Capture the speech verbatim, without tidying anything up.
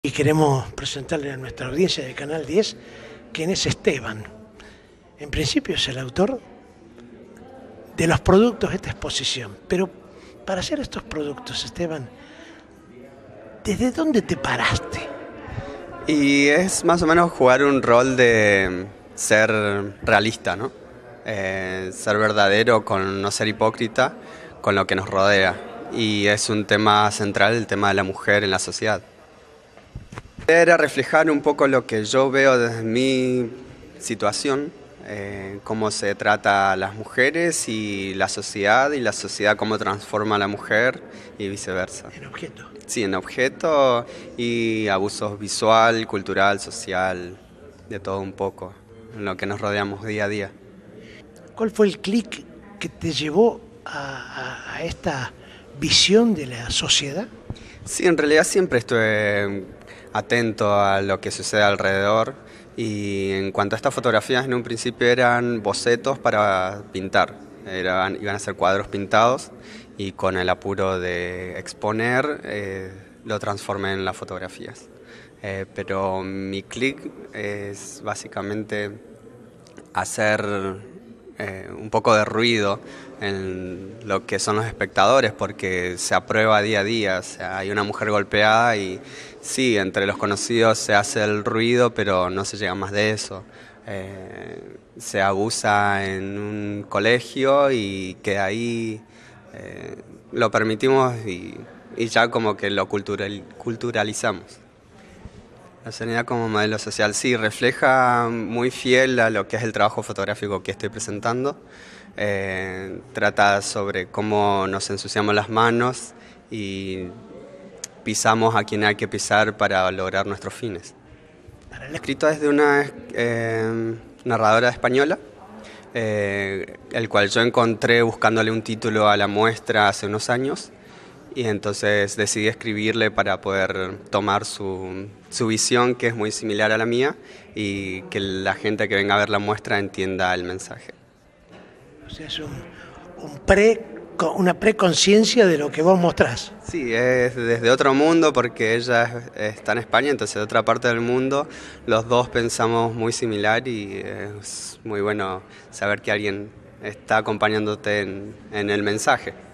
Y queremos presentarle a nuestra audiencia de Canal diez quién es Esteban. En principio es el autor de los productos de esta exposición, pero para hacer estos productos, Esteban, ¿desde dónde te paraste? Y es más o menos jugar un rol de ser realista, ¿no? Eh, ser verdadero con no ser hipócrita con lo que nos rodea. Y es un tema central, el tema de la mujer en la sociedad. Era reflejar un poco lo que yo veo desde mi situación, eh, cómo se trata a las mujeres y la sociedad, y la sociedad cómo transforma a la mujer y viceversa. En objeto. Sí, en objeto y abusos visual, cultural, social, de todo un poco, en lo que nos rodeamos día a día. ¿Cuál fue el clic que te llevó a, a, a esta visión de la sociedad? Sí, en realidad siempre estuve atento a lo que sucede alrededor, y en cuanto a estas fotografías, en un principio eran bocetos para pintar, eran, iban a ser cuadros pintados, y con el apuro de exponer eh, lo transformé en las fotografías. Eh, pero mi clic es básicamente hacer eh, un poco de ruido en lo que son los espectadores, porque se aprueba día a día. O sea, hay una mujer golpeada y sí, entre los conocidos se hace el ruido, pero no se llega más de eso. Eh, se abusa en un colegio y que ahí eh, lo permitimos y, y ya como que lo cultural, culturalizamos. La sanidad como modelo social, sí, refleja muy fiel a lo que es el trabajo fotográfico que estoy presentando. Eh, trata sobre cómo nos ensuciamos las manos y pisamos a quien hay que pisar para lograr nuestros fines. El escrito es de una eh, narradora española, eh, el cual yo encontré buscándole un título a la muestra hace unos años, y entonces decidí escribirle para poder tomar su, su visión, que es muy similar a la mía, y que la gente que venga a ver la muestra entienda el mensaje. O sea, es un, un pre, una preconciencia de lo que vos mostrás. Sí, es desde otro mundo, porque ella está en España, entonces de otra parte del mundo. Los dos pensamos muy similar y es muy bueno saber que alguien está acompañándote en, en el mensaje.